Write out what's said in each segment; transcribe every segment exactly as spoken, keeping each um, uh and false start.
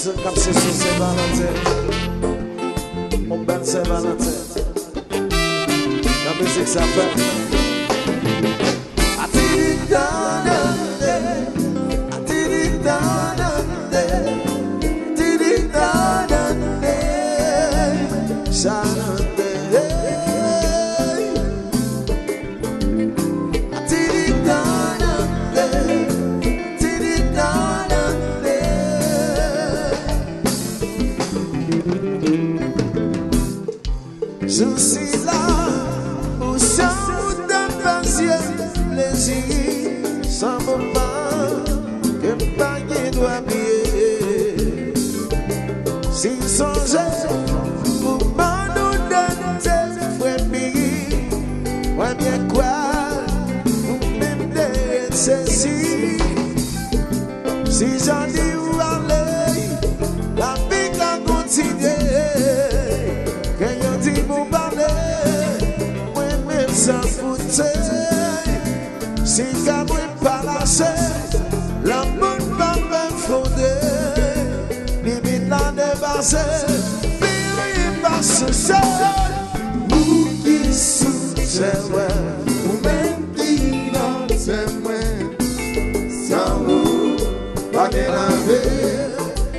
se capse sur Saint-Valentin. Mon bel Saint-Valentin. La musique s'appelle je suis là pour chanter passion, plaisir, sans moment que pas qui doit briller. Si songe pour m'en donner, ouais bien, ouais bien quoi, ou même des ceci. Si j'en dis où aller, la vie va continuer. Sans foutre, si qu'à moi pas lâcher, l'amour va me fonder, limite la dépassée, puis pas se seul, ou qui soutient, ou même qui n'en sait moins, sans vous, pas de la vie,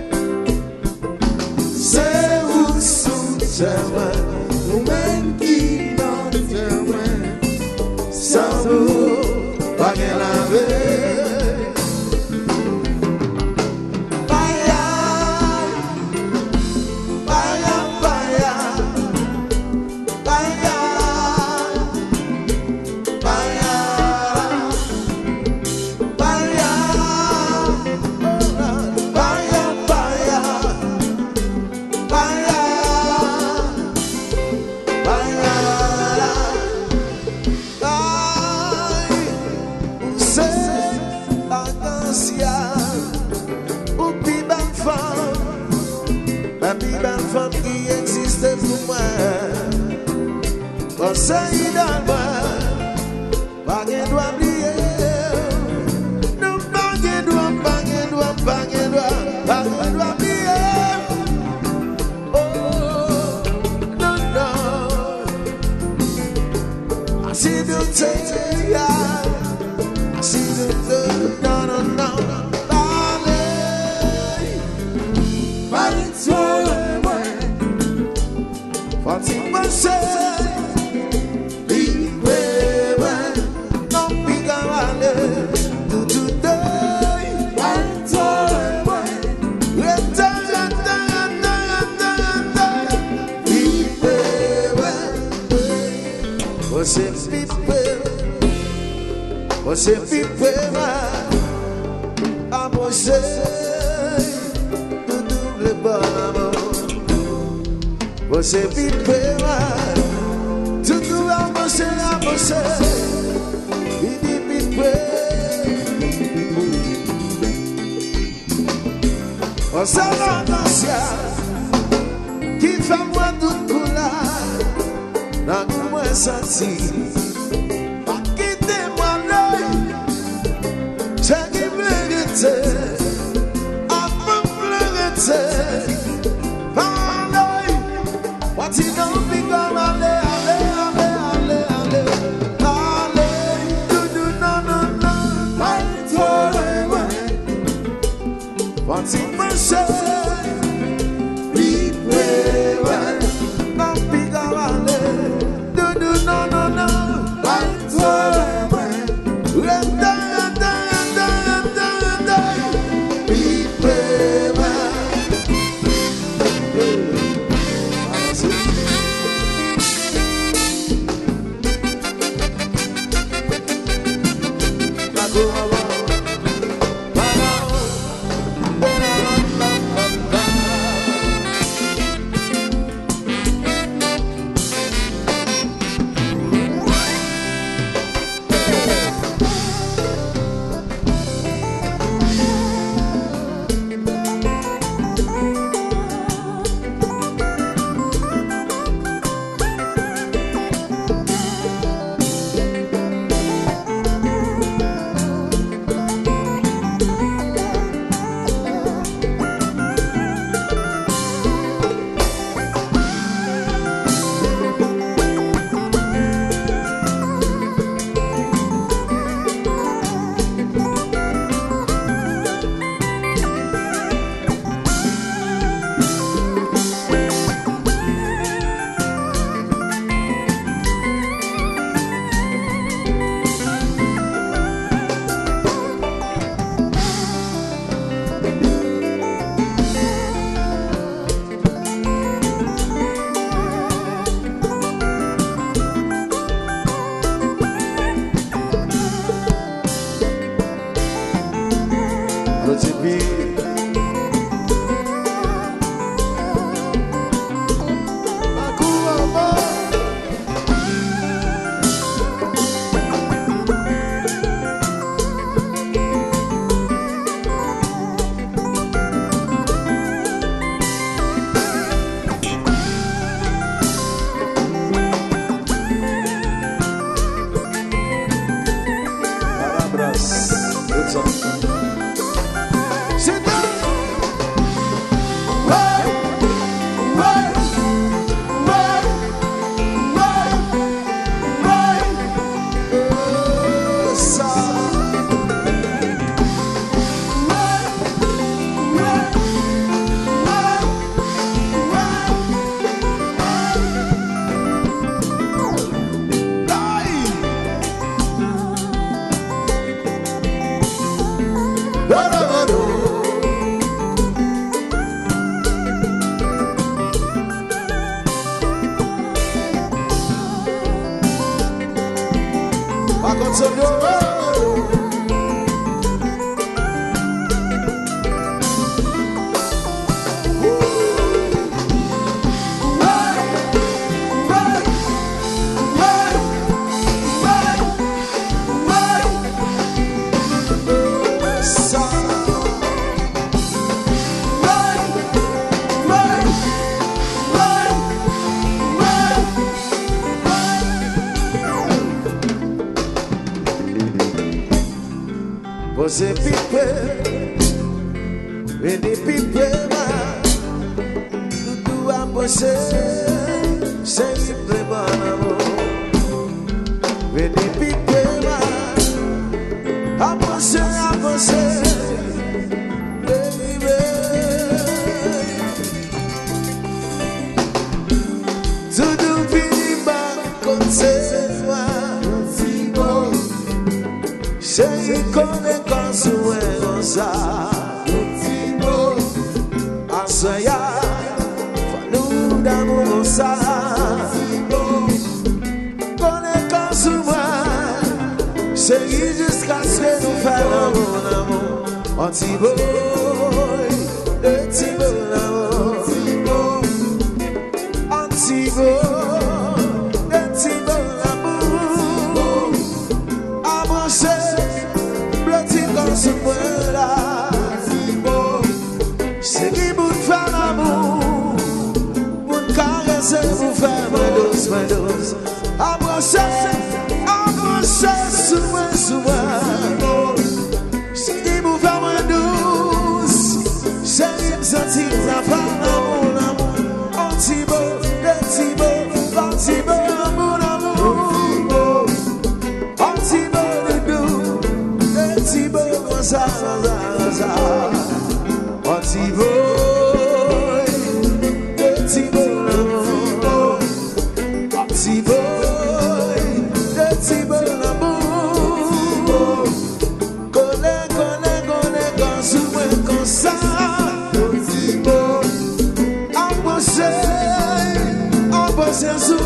c'est vous soutient, ou même qui sans vous, pas de la vie. Baya, baya, baya, baya, baya, baya, baya, baya, baya, baya. Ma plus belle femme qui existe pour moi, conseil dans moi, pas qu'un doigt oublier, non pas qu'un doigt, pas qu'un doigt, pas qu'un doigt, pas qu'un doigt oublier. Oh non non, I see the day, I see the day, no no no. Fatima say, be brave, don't be gone. Do today, and tomorrow, let time, time, time, time, be brave. Você be brave, você be brave, a você, tudo leva. Você viveu, tudo a você, a você, vive, vive. Você não dança, que faz moi tudo lá, na como é sentir, aqui tem uma lei, chegue vérité, a vérité. What's it gonna be gonna ale, ale, ale, ale, ale, ale, do do no no no, my toy. What's it gonna say? Be brave, don't be gonna ale, do do no no no, my toy. Be brave. Você pipe, veni pipe ma, tudo a você, sempre banamo. Veni pipe ma, a você, a você, baby. Tudo pinimba com você, sei come consuegosa, assoia, faluda moça, come consuma, sei jusqu'à ce que nous fassions mon amour, anti-boy, anti-boy l'amour, anti-boy, anti-boy l'amour, avancez. C'est qui vous fait l'amour, vous caressez, vous faites ma douce, ma douce. Avancez, avancez, souvent, souvent. C'est qui vous fait ma douce, c'est qui me sentit la femme, l'amour, l'amour. Anti-beau, anti-beau, anti-beau, l'amour, l'amour. Anti-beau, le doux, anti-beau. Sa, sa, sa, anti-boy, anti-boy, anti-boy, anti-boy, l'amour. Collé, collé, collé, quand souvent comme ça. Anti-boy, embrasser, embrasser.